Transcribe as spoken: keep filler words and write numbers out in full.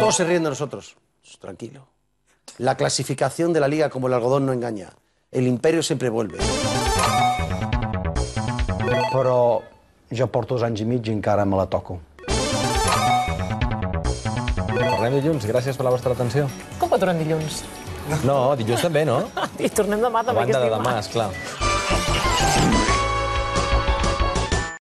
Todos se ríen de nosotros. Tranquilo. La clasificación de la Liga como el algodón no engaña. El imperio siempre vuelve. Però jo porto dos anys i mig i encara me la toco. Tornem dilluns. Gràcies per la vostra atenció. Com que tornem dilluns? No, dilluns també, no? I tornem demà també, que és A banda de dimarts. demà, esclar.